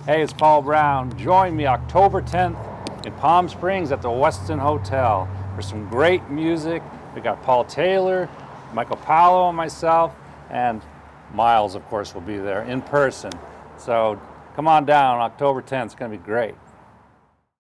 Hey, it's Paul Brown. Join me October 10th in Palm Springs at the Westin Hotel for some great music. We got Paul Taylor, Michael Paolo, and myself, and Miles, of course, will be there in person. So come on down October 10th. It's going to be great.